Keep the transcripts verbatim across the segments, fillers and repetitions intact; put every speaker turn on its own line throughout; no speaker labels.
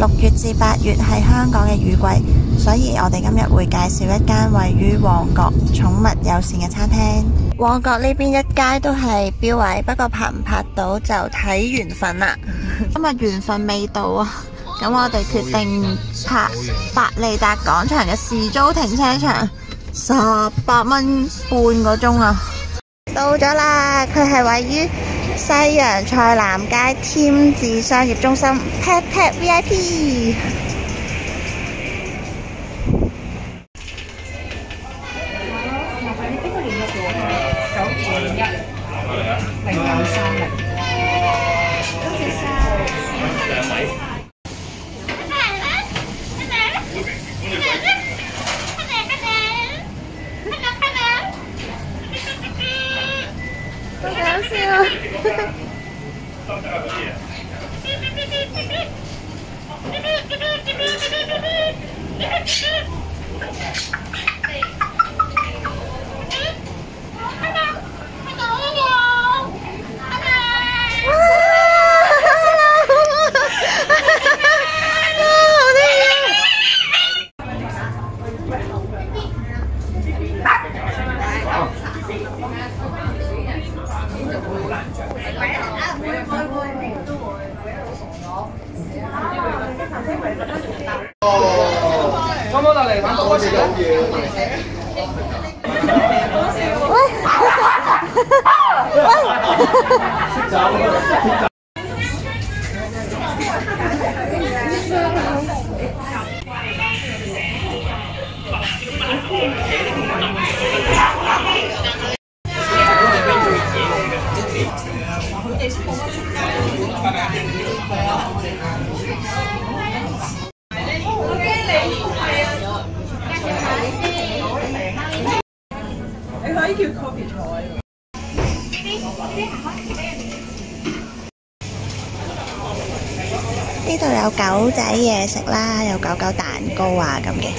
六月至八月係香港嘅雨季，所以我哋今日會介紹一間位於旺角寵物友善嘅餐廳。旺角呢邊一街都係標位，不過拍唔拍到就睇緣分啦。今日緣分未到啊，咁我哋決定拍百利達廣場嘅時租停車場，十八蚊半個鐘啊！到咗啦，佢係位於西洋菜南街添置商業中心 Pet Pet V I P。
呢個聯絡咗九二一零九三零，多謝晒。兩位。好搞笑啊！
啱啱就嚟玩多次有嘢。識走，識走。你可以叫 copy 坐。
呢度有狗仔嘢食啦，有狗狗蛋糕啊咁嘅。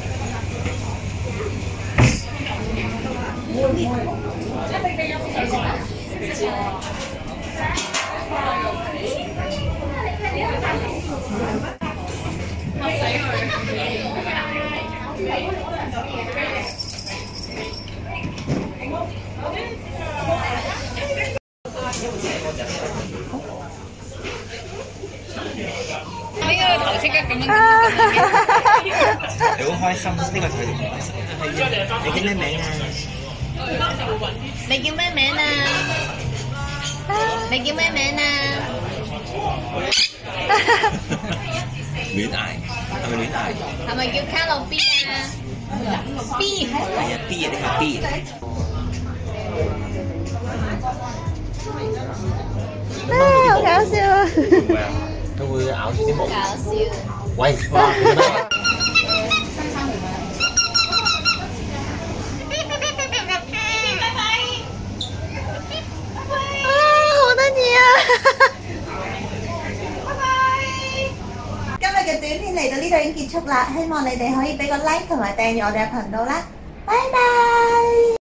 呢個頭即刻咁樣，
你好開心，呢個就係開心。你叫咩名啊？
你叫咩名啊？你叫咩名啊？
亂嗌，係咪亂嗌？
係咪叫卡路 B 啊 ？B
係啊 ，B 啊，呢個 B。
啊，好搞笑啊！
佢會咬住啲毛。
搞笑。
喂，哇！
今日嘅短片嚟到呢度已經結束啦，希望你哋可以俾個 like 同埋訂閱我哋嘅頻道啦，拜拜。